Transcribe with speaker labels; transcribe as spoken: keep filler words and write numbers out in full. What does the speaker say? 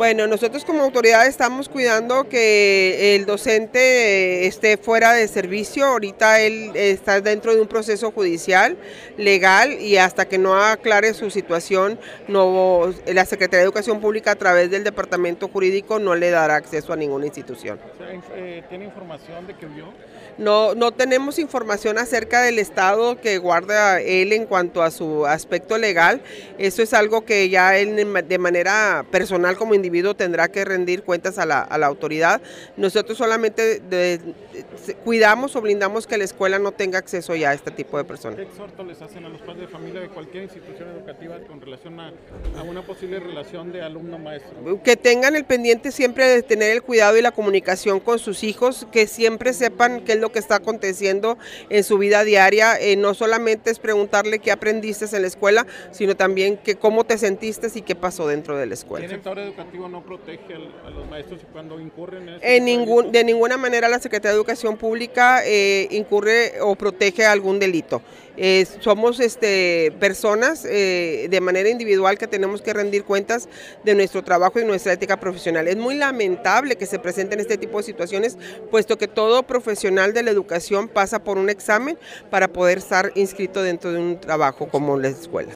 Speaker 1: Bueno, nosotros como autoridad estamos cuidando que el docente esté fuera de servicio. Ahorita él está dentro de un proceso judicial, legal, y hasta que no aclare su situación, no, la Secretaría de Educación Pública a través del Departamento Jurídico no le dará acceso a ninguna institución.
Speaker 2: O sea, eh, ¿tiene información de que huyó?
Speaker 1: No, no tenemos información acerca del estado que guarda él en cuanto a su aspecto legal. Eso es algo que ya él de manera personal como individuo tendrá que rendir cuentas a la, a la autoridad. Nosotros solamente de, de, cuidamos o blindamos que la escuela no tenga acceso ya a este tipo de personas.
Speaker 2: ¿Qué exhorto les hacen a los padres de familia de cualquier institución educativa con relación a, a una posible relación de alumno-maestro?
Speaker 1: Que tengan el pendiente siempre de tener el cuidado y la comunicación con sus hijos, que siempre sepan qué es lo que está aconteciendo en su vida diaria. Eh, no solamente es preguntarle qué aprendiste en la escuela, sino también que cómo te sentiste y qué pasó dentro de la escuela.
Speaker 2: ¿El sector educativo no protege a los maestros cuando incurren en
Speaker 1: este en ningún, de ninguna manera la Secretaría de Educación Pública eh, incurre o protege algún delito. Eh, somos este, personas eh, de manera individual que tenemos que rendir cuentas de nuestro trabajo y nuestra ética profesional. Es muy lamentable que se presenten este tipo de situaciones, puesto que todo profesional de la educación pasa por un examen para poder estar inscrito dentro de un trabajo como la escuela.